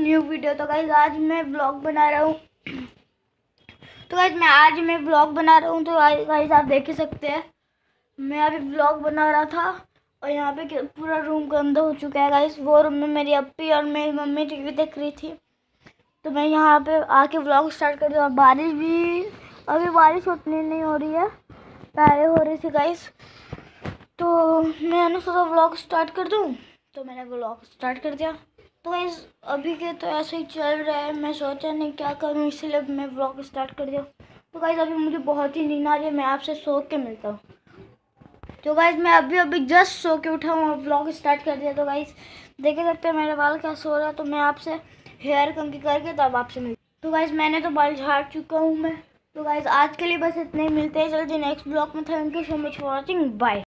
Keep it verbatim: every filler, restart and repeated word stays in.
New video. तो guys आज मैं व्लॉग बना रहा हूँ तो गाइस मैं आज मैं व्लॉग बना रहा हूँ तो गाइस आप देख ही सकते हैं। मैं अभी व्लॉग बना रहा था और यहाँ पे पूरा रूम गंदा हो चुका है गाइस। वो रूम में मेरी अप्पी और मेरी मम्मी टीवी देख रही थी, तो मैं यहाँ पे आके व्लॉग स्टार्ट कर दिया। बारिश भी, अभी बारिश उतनी नहीं हो रही है, पहले हो रही थी गाइस। तो मैंने सोचा व्लॉग स्टार्ट कर दूँ, तो मैंने व्लॉग स्टार्ट कर दिया। तो गाइस अभी के तो ऐसे ही चल रहा है, मैं सोचा नहीं क्या करूँ, इसीलिए मैं व्लॉग स्टार्ट कर दिया। तो गाइस अभी मुझे बहुत ही नींद आ रही है, मैं आपसे सो के मिलता हूँ। तो गाइस मैं अभी अभी जस्ट सो के उठा हूँ और व्लॉग स्टार्ट कर दिया। तो गाइस देख सकते हैं मेरे बाल क्या सो रहा है, तो मैं आपसे हेयर कंघी करके तब आपसे मिलता हूँ। तो गाइस मैंने तो बाल झाड़ चुका हूँ मैं। तो गाइस आज के लिए बस इतने ही, मिलते हैं जल्दी नेक्स्ट ब्लॉग में। Thank you so much for watching, bye.